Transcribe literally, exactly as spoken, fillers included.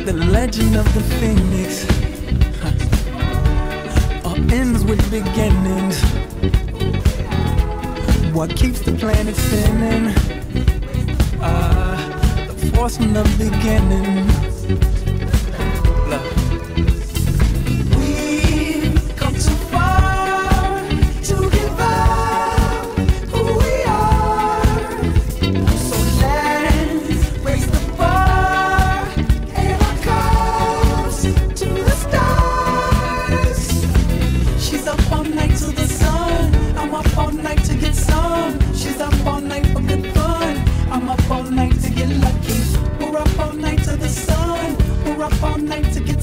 The legend of the phoenix huh. all ends with beginnings. What keeps the planet spinning? Uh, the force from the beginning. Love. We've come too far to give up who we are. So let's raise the bar and our cups to the stars. She's up all night to the sun. I'm up all night to get some. She's up all night for good fun. I'm up all night to get lucky. We're up all night to the sun. We're up all night to get